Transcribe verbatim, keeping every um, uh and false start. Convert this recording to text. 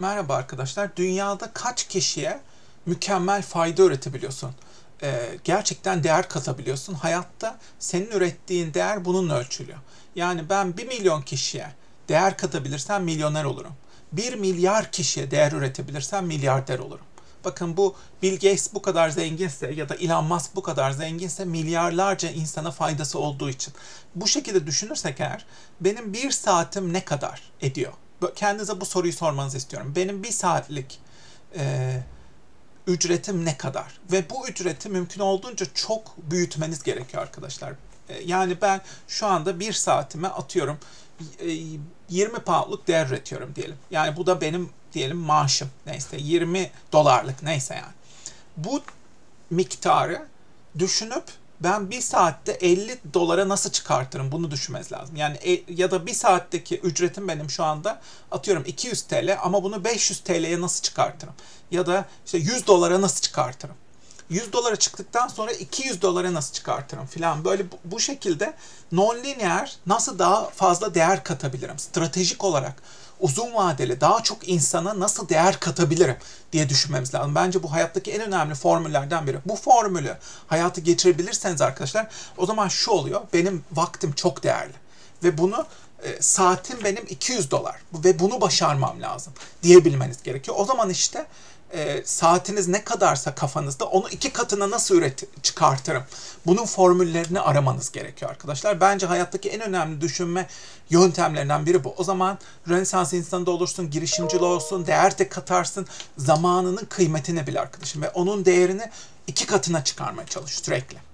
Merhaba arkadaşlar. Dünyada kaç kişiye mükemmel fayda üretebiliyorsun? Ee, gerçekten değer katabiliyorsun. Hayatta senin ürettiğin değer bununla ölçülüyor. Yani ben bir milyon kişiye değer katabilirsem milyoner olurum. Bir milyar kişiye değer üretebilirsem milyarder olurum. Bakın bu Bill Gates bu kadar zenginse ya da Elon Musk bu kadar zenginse milyarlarca insana faydası olduğu için. Bu şekilde düşünürsek eğer benim bir saatim ne kadar ediyor? Kendinize bu soruyu sormanızı istiyorum. Benim bir saatlik e, ücretim ne kadar? Ve bu ücreti mümkün olduğunca çok büyütmeniz gerekiyor arkadaşlar. E, yani ben şu anda bir saatime atıyorum e, yirmi poundluk değer üretiyorum diyelim. Yani bu da benim diyelim maaşım neyse yirmi dolarlık neyse yani. Bu miktarı düşünüp ben bir saatte elli dolara nasıl çıkartırım bunu düşünmeniz lazım. Yani e, ya da bir saatteki ücretim benim şu anda atıyorum iki yüz T L ama bunu beş yüz T L'ye nasıl çıkartırım? Ya da işte yüz dolara nasıl çıkartırım? yüz dolara çıktıktan sonra iki yüz dolara nasıl çıkartırım filan. Böyle bu, bu şekilde non-lineer nasıl daha fazla değer katabilirim? Stratejik olarak uzun vadeli daha çok insana nasıl değer katabilirim diye düşünmemiz lazım. Bence bu hayattaki en önemli formüllerden biri. Bu formülü hayata geçirebilirseniz arkadaşlar o zaman şu oluyor. Benim vaktim çok değerli ve bunu e, saatim benim iki yüz dolar ve bunu başarmam lazım diyebilmeniz gerekiyor. O zaman işte E, saatiniz ne kadarsa kafanızda onu iki katına nasıl üret çıkartırım? Bunun formüllerini aramanız gerekiyor arkadaşlar. Bence hayattaki en önemli düşünme yöntemlerinden biri bu. O zaman Rönesans insanı da olursun, girişimci olursun, değer de katarsın, zamanının kıymetini bil arkadaşım ve onun değerini iki katına çıkarmaya çalış sürekli.